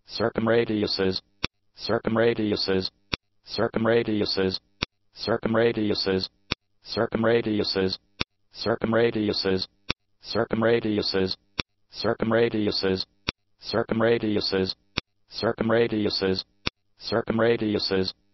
circumradiuses, circumradiuses, circumradiuses, circumradiuses, circumradiuses, circumradiuses, circumradiuses, circumradiuses, circumradiuses, circumradiuses, circumradiuses,